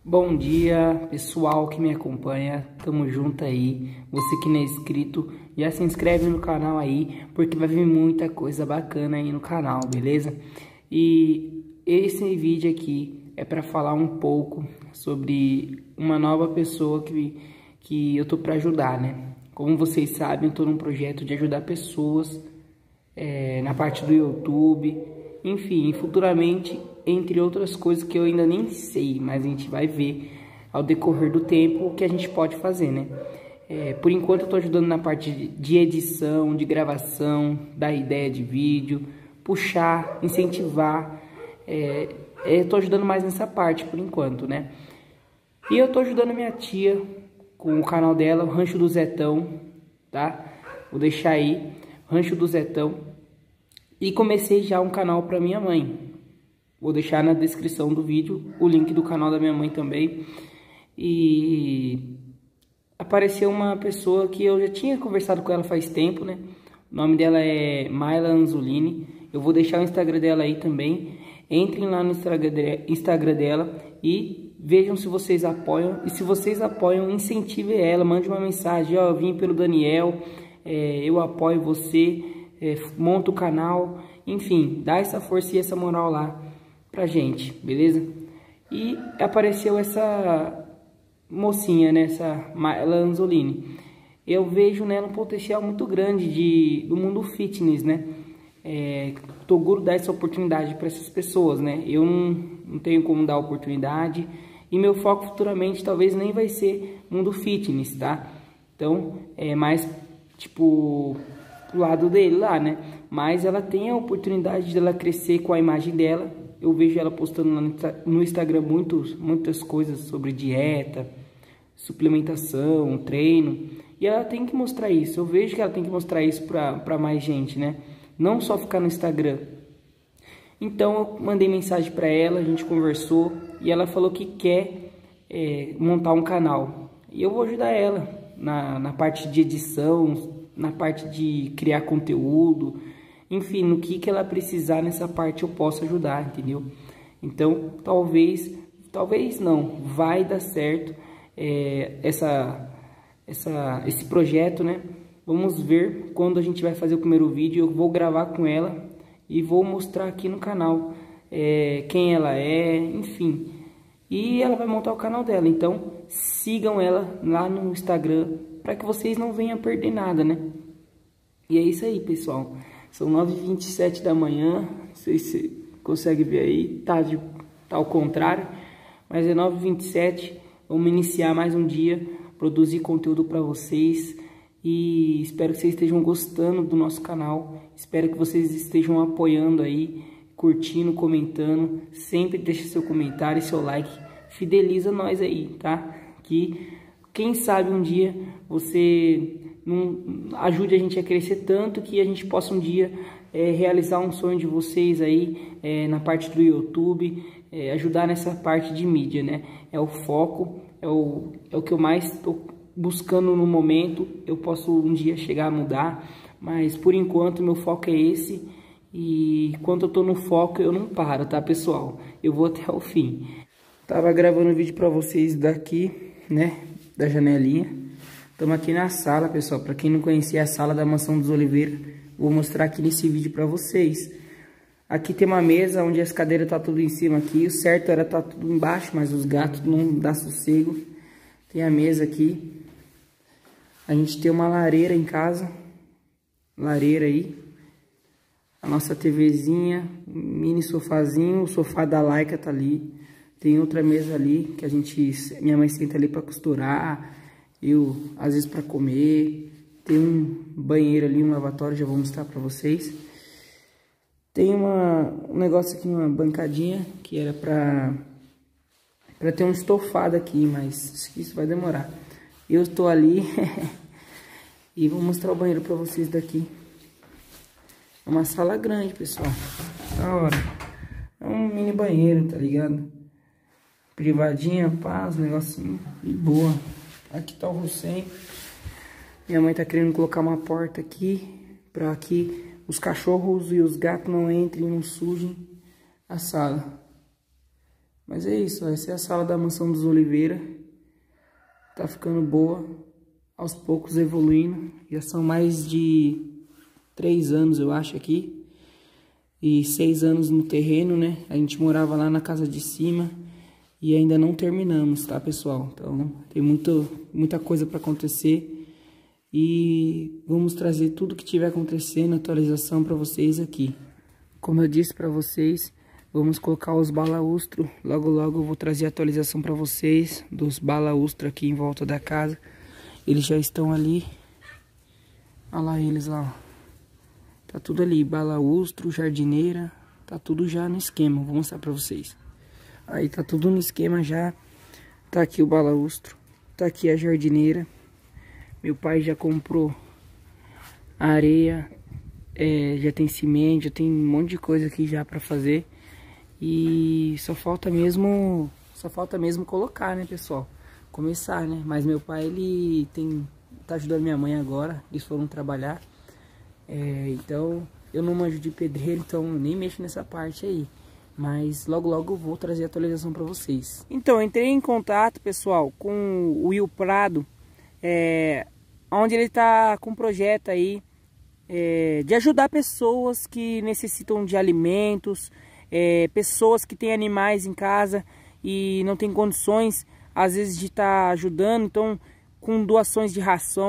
Bom dia, pessoal que me acompanha, tamo junto aí. Você que não é inscrito, já se inscreve no canal aí, porque vai vir muita coisa bacana aí no canal, beleza? E esse vídeo aqui é para falar um pouco sobre uma nova pessoa que eu tô para ajudar, né? Como vocês sabem, eu tô num projeto de ajudar pessoas na parte do YouTube, enfim, futuramente, entre outras coisas que eu ainda nem sei, mas a gente vai ver ao decorrer do tempo o que a gente pode fazer, né? Por enquanto eu tô ajudando na parte de edição, de gravação, da ideia de vídeo, puxar, incentivar, eu tô ajudando mais nessa parte por enquanto, né? E eu tô ajudando minha tia com o canal dela, o Rancho do Zetão, tá? Vou deixar aí, Rancho do Zetão. E comecei já um canal para minha mãe. Vou deixar na descrição do vídeo o link do canal da minha mãe também. E apareceu uma pessoa que eu já tinha conversado com ela faz tempo, né? O nome dela é Mayla Anzolini. Eu vou deixar o Instagram dela aí também. Entrem lá no Instagram dela e vejam se vocês apoiam. E se vocês apoiam, incentive ela. Mande uma mensagem: ó, eu vim pelo Daniel, eu apoio você, monta o canal. Enfim, dá essa força e essa moral lá pra gente, beleza? E apareceu essa mocinha, né? Essa Mayla Anzolini. Eu vejo nela um potencial muito grande do mundo fitness, né? Tô gordo dar essa oportunidade para essas pessoas, né? Eu não tenho como dar oportunidade e meu foco futuramente talvez nem vai ser mundo fitness, tá? Então é mais tipo do lado dele lá, né? Mas ela tem a oportunidade dela crescer com a imagem dela. Eu vejo ela postando lá no Instagram muitas coisas sobre dieta, suplementação, treino, e ela tem que mostrar isso. Eu vejo que ela tem que mostrar isso para mais gente, né? Não só ficar no Instagram. Então eu mandei mensagem para ela, a gente conversou e ela falou que quer montar um canal. E eu vou ajudar ela na parte de edição, na parte de criar conteúdo, enfim, no que ela precisar nessa parte eu posso ajudar, entendeu? Então talvez não, vai dar certo esse projeto, né? Vamos ver quando a gente vai fazer o primeiro vídeo. Eu vou gravar com ela e vou mostrar aqui no canal quem ela é, enfim. E ela vai montar o canal dela, então sigam ela lá no Instagram para que vocês não venham perder nada, né? E é isso aí, pessoal. São 9h27 da manhã, não sei se você consegue ver aí, tá ao contrário, mas é 9h27, vamos iniciar mais um dia, produzir conteúdo para vocês e espero que vocês estejam gostando do nosso canal, espero que vocês estejam apoiando aí, curtindo, comentando, sempre deixa seu comentário e seu like, fideliza nós aí, tá? Que quem sabe um dia você ajude a gente a crescer tanto que a gente possa um dia realizar um sonho de vocês aí na parte do YouTube, ajudar nessa parte de mídia, né? É o foco, é o que eu mais estou buscando no momento. Eu posso um dia chegar a mudar, mas por enquanto meu foco é esse. E quando eu tô no foco eu não paro, tá, pessoal? Eu vou até o fim. Tava gravando um vídeo pra vocês daqui, né, da janelinha. Estamos aqui na sala, pessoal. Para quem não conhecia a sala da Mansão dos Oliveira, vou mostrar aqui nesse vídeo para vocês. Aqui tem uma mesa onde as cadeiras tá tudo em cima aqui. O certo era tá tudo embaixo, mas os gatos não dá sossego. Tem a mesa aqui. A gente tem uma lareira em casa. Lareira aí. A nossa TVzinha, um mini sofazinho, o sofá da Laika tá ali. Tem outra mesa ali que minha mãe senta ali para costurar. Eu, às vezes, para comer. Tem um banheiro ali, um lavatório, já vou mostrar para vocês. Tem um negócio aqui, uma bancadinha, que era para ter um estofado aqui, mas isso vai demorar. Eu estou ali e vou mostrar o banheiro para vocês daqui. É uma sala grande, pessoal. Da hora. É um mini banheiro, tá ligado? Privadinha, paz, negocinho de boa. Aqui tá o Hussein. Minha mãe tá querendo colocar uma porta aqui, para que os cachorros e os gatos não entrem e não sujem a sala. Mas é isso, essa é a sala da mansão dos Oliveira. Tá ficando boa, aos poucos evoluindo. Já são mais de 3 anos, eu acho, aqui. E 6 anos no terreno, né? A gente morava lá na casa de cima e ainda não terminamos, tá, pessoal? Então, tem muita coisa para acontecer. E vamos trazer tudo que tiver acontecendo, atualização para vocês aqui. Como eu disse para vocês, vamos colocar os balaustros. Logo eu vou trazer a atualização para vocês dos balaustros aqui em volta da casa. Eles já estão ali. Olha lá eles lá. Tá tudo ali, balaustro, jardineira. Tá tudo já no esquema, vou mostrar para vocês. Aí tá tudo no esquema já. Tá aqui o balaustro. Tá aqui a jardineira. Meu pai já comprou areia. Já tem cimento, já tem um monte de coisa aqui já para fazer. E só falta mesmo colocar, né, pessoal? Começar, né? Mas meu pai, ele tá ajudando minha mãe agora. Eles foram trabalhar. Então, eu não manjo de pedreiro, então nem mexo nessa parte aí. Mas logo eu vou trazer a atualização para vocês. Então, eu entrei em contato, pessoal, com o Will Prado. Onde ele tá com um projeto aí de ajudar pessoas que necessitam de alimentos. Pessoas que têm animais em casa e não tem condições, às vezes, de estar ajudando. Então, com doações de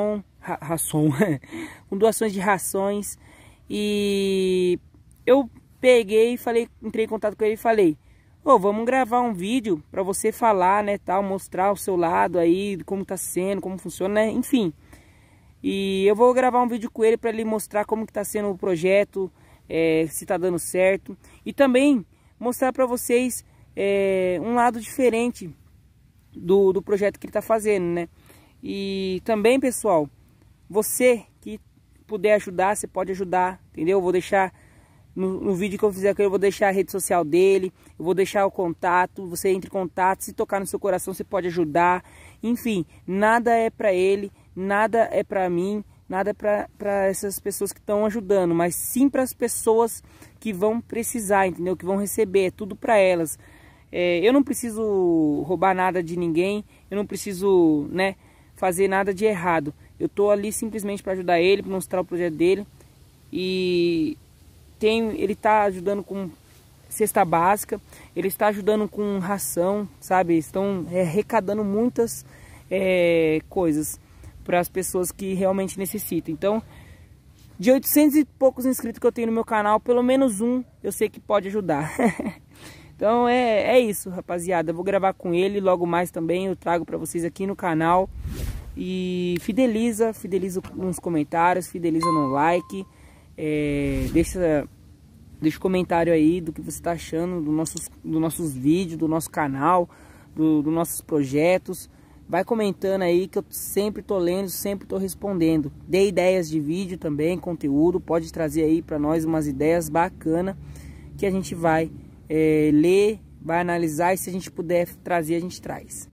com doações de rações. E eu peguei e entrei em contato com ele e falei: vamos gravar um vídeo para você falar, né, tal, mostrar o seu lado aí, como tá sendo, como funciona, né, enfim. E eu vou gravar um vídeo com ele para ele mostrar como que tá sendo o projeto, se tá dando certo. E também mostrar para vocês um lado diferente do projeto que ele tá fazendo, né? E também, pessoal, você que puder ajudar, você pode ajudar, entendeu? Eu vou deixar no vídeo que eu fizer aqui, eu vou deixar a rede social dele, eu vou deixar o contato, você entra em contato, se tocar no seu coração você pode ajudar. Enfim, nada é para ele, nada é para mim, nada é para essas pessoas que estão ajudando, mas sim para as pessoas que vão precisar, entendeu? Que vão receber, é tudo para elas. Eu não preciso roubar nada de ninguém, eu não preciso, né, fazer nada de errado. Eu tô ali simplesmente para ajudar ele, para mostrar o projeto dele. E ele tá ajudando com cesta básica, ele está ajudando com ração, sabe? Estão arrecadando muitas coisas para as pessoas que realmente necessitam. Então, de 800 e poucos inscritos que eu tenho no meu canal, pelo menos um eu sei que pode ajudar. Então é isso, rapaziada. Eu vou gravar com ele, logo mais também eu trago para vocês aqui no canal. E fideliza nos comentários, fideliza no like, deixa comentário aí do que você está achando dos nossos vídeos, do nosso canal, dos nossos projetos. Vai comentando aí que eu sempre tô lendo, sempre tô respondendo. Dê ideias de vídeo também, conteúdo, pode trazer aí para nós umas ideias bacanas que a gente vai ler, vai analisar, e se a gente puder trazer, a gente traz.